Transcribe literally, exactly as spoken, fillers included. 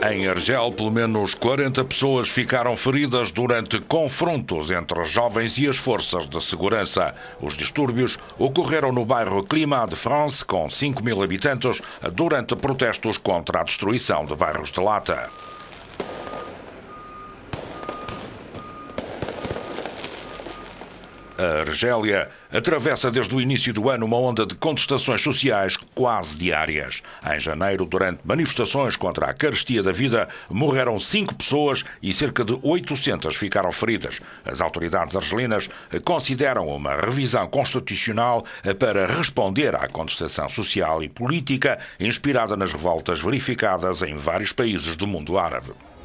Em Argel, pelo menos quarenta pessoas ficaram feridas durante confrontos entre os jovens e as forças de segurança. Os distúrbios ocorreram no bairro Climat de France, com cinco mil habitantes, durante protestos contra a destruição de bairros de lata. A Argélia atravessa desde o início do ano uma onda de contestações sociais quase diárias. Em janeiro, durante manifestações contra a carestia da vida, morreram cinco pessoas e cerca de oitocentas ficaram feridas. As autoridades argelinas consideram uma revisão constitucional para responder à contestação social e política inspirada nas revoltas verificadas em vários países do mundo árabe.